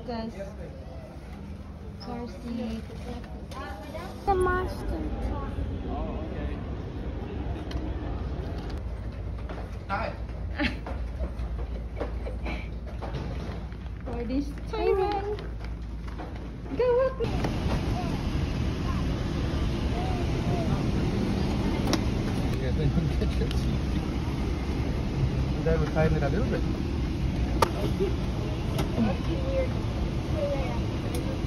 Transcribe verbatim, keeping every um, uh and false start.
Lukas. Carseat. The monster truck. Oh, okay. Hi. For this tyrant. Go up. Then we tighten it a little bit. Weird.